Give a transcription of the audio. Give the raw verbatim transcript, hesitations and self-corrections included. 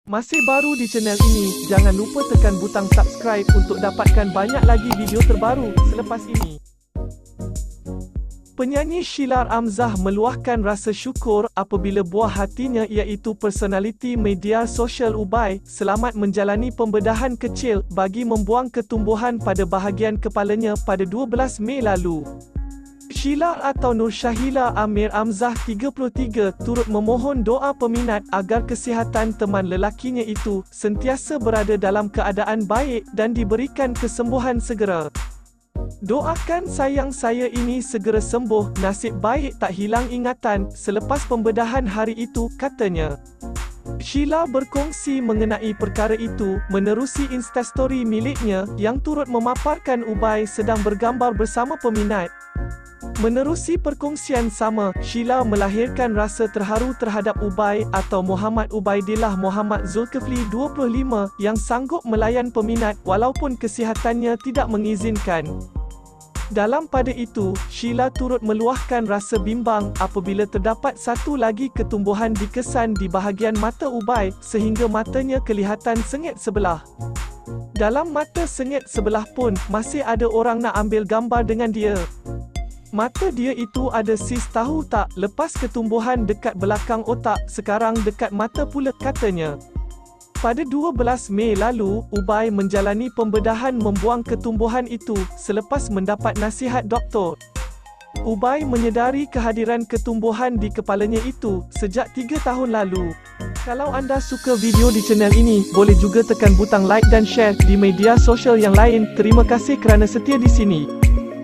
Masih baru di channel ini, jangan lupa tekan butang subscribe untuk dapatkan banyak lagi video terbaru selepas ini. Penyanyi Sheila Amzah meluahkan rasa syukur apabila buah hatinya iaitu personaliti media sosial Ubay selamat menjalani pembedahan kecil bagi membuang ketumbuhan pada bahagian kepalanya pada dua belas Mei lalu. Sheila atau Nur Shahila Amir Amzah tiga puluh tiga turut memohon doa peminat agar kesihatan teman lelakinya itu sentiasa berada dalam keadaan baik dan diberikan kesembuhan segera. Doakan sayang saya ini segera sembuh, nasib baik tak hilang ingatan selepas pembedahan hari itu, katanya. Sheila berkongsi mengenai perkara itu menerusi Instastory miliknya yang turut memaparkan Ubay sedang bergambar bersama peminat. Menerusi perkongsian sama, Sheila melahirkan rasa terharu terhadap Ubay atau Muhammad Ubaidillah Muhammad Zulkifli dua puluh lima yang sanggup melayan peminat walaupun kesihatannya tidak mengizinkan. Dalam pada itu, Sheila turut meluahkan rasa bimbang apabila terdapat satu lagi ketumbuhan dikesan di bahagian mata Ubay sehingga matanya kelihatan sengit sebelah. Dalam mata sengit sebelah pun, masih ada orang nak ambil gambar dengan dia. Mata dia itu ada sis, tahu tak, lepas ketumbuhan dekat belakang otak, sekarang dekat mata pula, katanya. Pada dua belas Mei lalu, Ubay menjalani pembedahan membuang ketumbuhan itu selepas mendapat nasihat doktor. Ubay menyedari kehadiran ketumbuhan di kepalanya itu sejak tiga tahun lalu. Kalau anda suka video di channel ini, boleh juga tekan butang like dan share di media sosial yang lain. Terima kasih kerana setia di sini.